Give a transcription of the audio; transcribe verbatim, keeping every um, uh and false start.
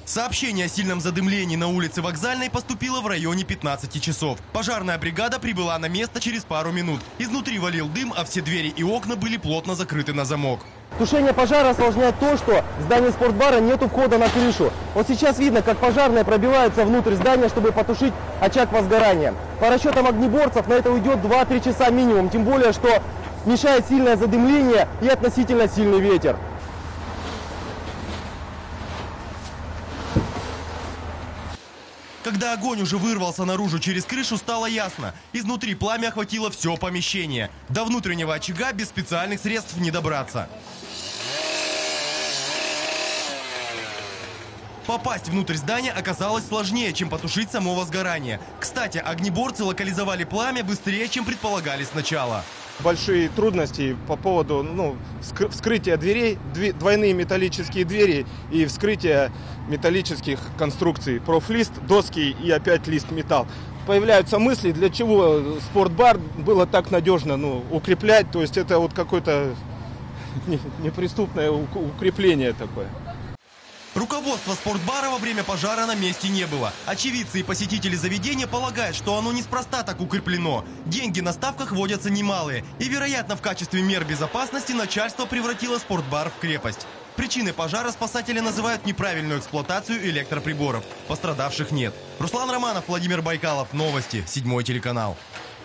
Сообщение о сильном задымлении на улице Вокзальной поступило в районе пятнадцати часов. Пожарная бригада прибыла на место через пару минут. Изнутри валил дым, а все двери и окна были плотно закрыты на замок. Тушение пожара осложняет то, что в здании спортбара нету входа на крышу. Вот сейчас видно, как пожарные пробиваются внутрь здания, чтобы потушить очаг возгорания. По расчетам огнеборцев на это уйдет два-три часа минимум, тем более, что мешает сильное задымление и относительно сильный ветер. Когда огонь уже вырвался наружу через крышу, стало ясно. Изнутри пламя охватило все помещение. До внутреннего очага без специальных средств не добраться. Попасть внутрь здания оказалось сложнее, чем потушить само возгорание. Кстати, огнеборцы локализовали пламя быстрее, чем предполагали сначала. Большие трудности по поводу ну, вскрытия дверей, двойные металлические двери и вскрытия металлических конструкций. Профлист, доски и опять лист металл. Появляются мысли, для чего спортбар было так надежно ну, укреплять. То есть это вот какое-то неприступное укрепление такое. Руководство спортбара во время пожара на месте не было. Очевидцы и посетители заведения полагают, что оно неспроста так укреплено. Деньги на ставках водятся немалые. И, вероятно, в качестве мер безопасности начальство превратило спортбар в крепость. Причиной пожара спасатели называют неправильную эксплуатацию электроприборов. Пострадавших нет. Руслан Романов, Владимир Байкалов. Новости. Седьмой телеканал.